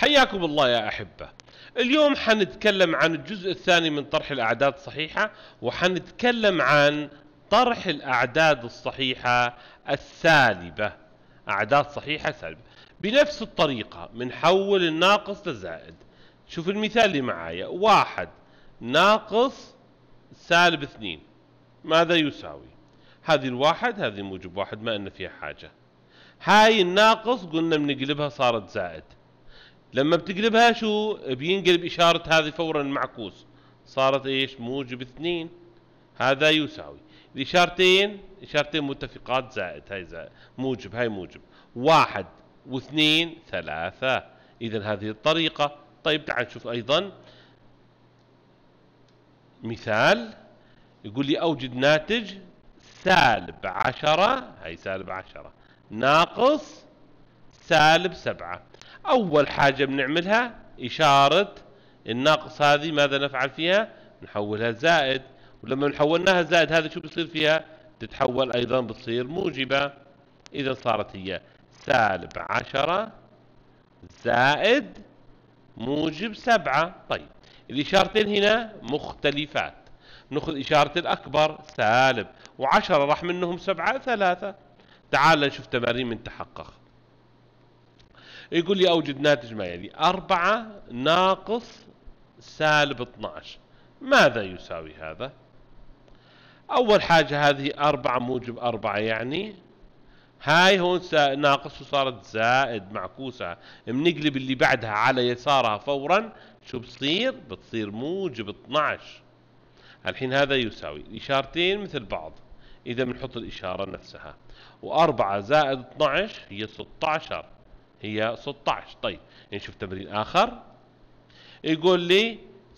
حياكم الله يا أحبة. اليوم حنتكلم عن الجزء الثاني من طرح الأعداد الصحيحة، وحنتكلم عن طرح الأعداد الصحيحة السالبة. أعداد صحيحة سالبة بنفس الطريقة، بنحول الناقص لزائد. شوف المثال اللي معايا، 1 ناقص سالب 2 ماذا يساوي؟ هذه الواحد، هذه موجب واحد، ما إن فيها حاجة. هاي الناقص قلنا بنقلبها صارت زائد. لما بتقلبها شو بينقلب إشارة هذه فورا المعكوس، صارت إيش؟ موجب 2. هذا يساوي الإشارتين متفقات، زائد هاي زائد، موجب هاي موجب، 1 و2 3. إذا هذه الطريقة. طيب تعال نشوف أيضا مثال، يقول لي أوجد ناتج -10، هاي -10 ناقص -7. أول حاجة بنعملها إشارة الناقص هذه ماذا نفعل فيها؟ نحولها زائد، ولما نحولناها زائد هذا شو بصير فيها؟ تتحول أيضا بتصير موجبة. إذا صارت هي -10 زائد موجب 7. طيب الإشارتين هنا مختلفات، نأخذ إشارة الأكبر سالب، و10 راح منهم 7 3. تعال نشوف تمارين من تحقق. يقول لي أوجد ناتج ما يلي: 4 ناقص -12 ماذا يساوي هذا؟ أول حاجة هذه 4 موجب 4، يعني هاي هون ناقص وصارت زائد معكوسة، بنقلب اللي بعدها على يسارها فورا، شو بتصير؟ بتصير موجب 12. الحين هذا يساوي الإشارتين مثل بعض، إذا بنحط الإشارة نفسها، و4 زائد 12 هي 16، هي 16. طيب نشوف تمرين آخر، يقول لي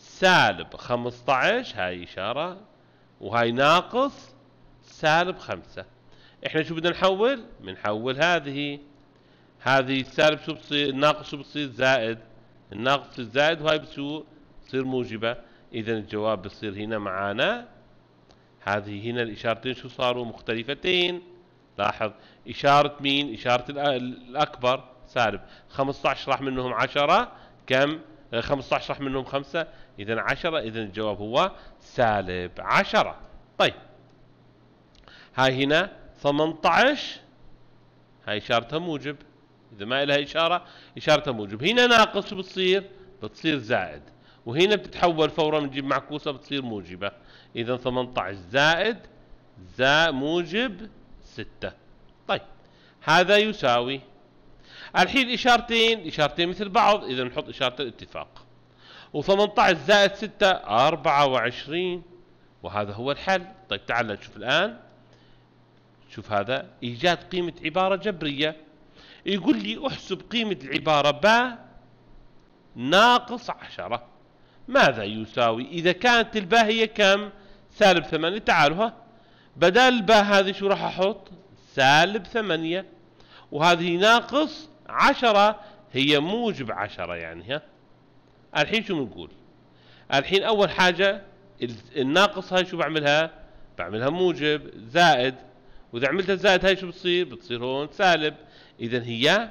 -15، هاي إشارة، وهاي ناقص -5. إحنا شو بدنا نحول؟ بنحول هذه السالب شو بصير؟ الناقص شو بصير؟ زائد. الناقص الزائد، وهاي بتصير موجبة. إذا الجواب بصير هنا معانا، هذه هنا الإشارتين شو صاروا؟ مختلفتين. لاحظ إشارة مين؟ إشارة الأكبر سالب، 15 راح منهم 10 كم؟ 15 راح منهم 5، إذا 10. إذا الجواب هو -10. طيب هاي هنا 18، هاي إشارتها موجب، إذا ما لها إشارتها موجب. هنا ناقص شو بتصير؟ بتصير زائد، وهنا بتتحول فورا بنجيب معكوسة بتصير موجبة. إذا 18 زائد موجب 6. طيب هذا يساوي، الحين إشارتين مثل بعض، إذا نحط إشارة الاتفاق. و18 زائد 6 24، وهذا هو الحل. طيب تعال نشوف الآن، شوف هذا إيجاد قيمة عبارة جبرية. يقول لي احسب قيمة العبارة باء ناقص 10 ماذا يساوي؟ إذا كانت الباء هي كم؟ -8. تعالوا ها، بدل الباء هذه شو راح أحط؟ -8، وهذه ناقص 10 هي موجب 10، يعني ها. الحين شو بنقول؟ الحين أول حاجة الناقص هاي شو بعملها موجب زائد، وإذا عملتها زائد هاي شو بتصير هون سالب. إذا هي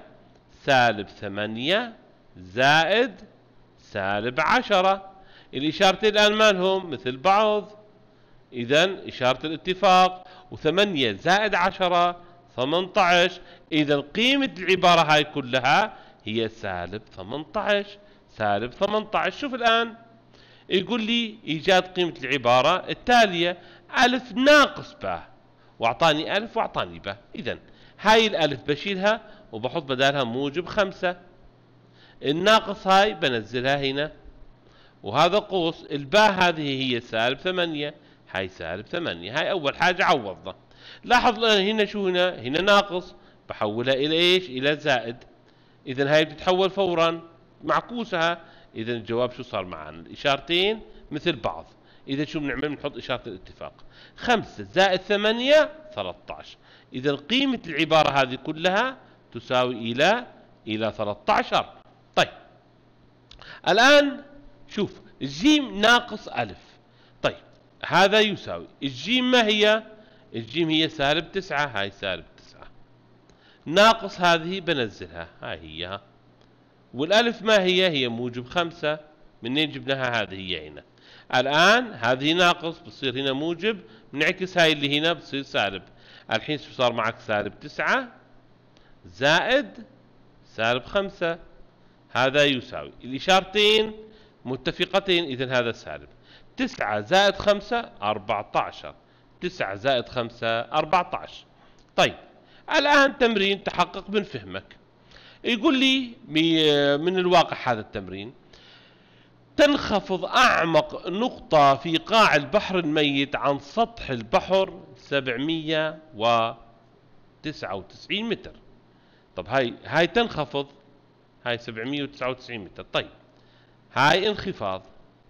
-8 زائد -10. الإشارتين الآن مالهم مثل بعض، إذا إشارة الاتفاق. و8 زائد 10 18، إذا قيمة العبارة هاي كلها هي -18. شوف الآن، يقول لي إيجاد قيمة العبارة التالية: ألف ناقص باء، وأعطاني ألف وأعطاني باء. إذا هاي الألف بشيلها وبحط بدالها موجب 5. الناقص هاي بنزلها هنا، وهذا قوس. الباء هذه هي -8، هاي -8. هاي أول حاجة عوضنا. لاحظ هنا شو هنا ناقص، بحولها إلى إيش؟ إلى زائد. إذا هاي بتتحول فورا معكوسها. إذا الجواب شو صار معنا؟ الإشارتين مثل بعض. إذا شو بنعمل؟ بنحط إشارة الاتفاق. 5 زائد 8 13. إذا قيمة العبارة هذه كلها تساوي إلى 13. طيب الآن شوف، الجيم ناقص ألف. طيب هذا يساوي الجيم، ما هي؟ الجيم هي -9، هاي -9 ناقص هذه بنزلها، هاي هي والألف ما هي موجب 5. منين جبناها؟ هذه هي هنا. الآن هذه ناقص بصير هنا موجب، بنعكس هاي اللي هنا بصير سالب. الحين شو صار معك؟ سالب 9 زائد سالب 5. هذا يساوي الإشارتين متفقتين، إذن هذا سالب. 9 زائد 5 14. 9 زائد 5 14. طيب الآن تمرين تحقق من فهمك. يقول لي من الواقع هذا التمرين: تنخفض أعمق نقطة في قاع البحر الميت عن سطح البحر 799 متر. طب هاي تنخفض، هاي 799 متر. طيب هاي انخفاض،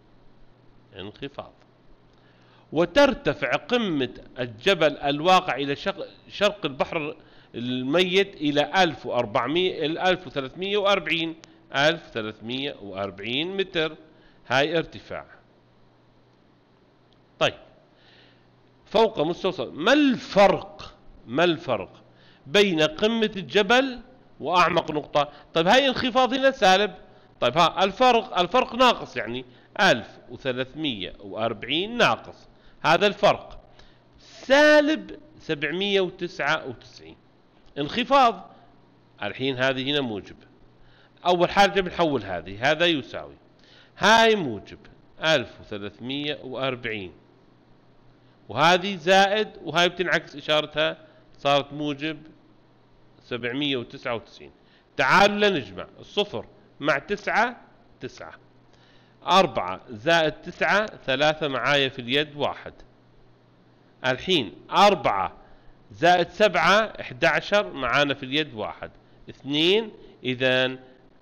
وترتفع قمة الجبل الواقع إلى شرق البحر الميت إلى 1340 متر. هاي ارتفاع. طيب فوق مستوى، ما الفرق بين قمة الجبل وأعمق نقطة؟ طيب هاي انخفاض هنا سالب. طيب الفرق ناقص، يعني 1340 ناقص، هذا الفرق سالب 799 انخفاض. الحين هذه هنا موجب. أول حاجة بنحول هذا يساوي هاي موجب 1340 وهذه زائد، وهاي بتنعكس إشارتها صارت موجب 799. تعالوا لنجمع الصفر مع 9 9. 4 زائد 9 3 معايا في اليد 1. الحين 4 زائد 7 11 معانا في اليد 1 2. إذن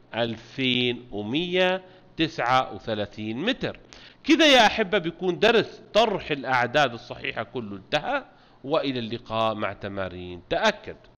2139 متر. كذا يا أحبة بيكون درس طرح الأعداد الصحيحة كله انتهى، وإلى اللقاء مع تمارين تأكد.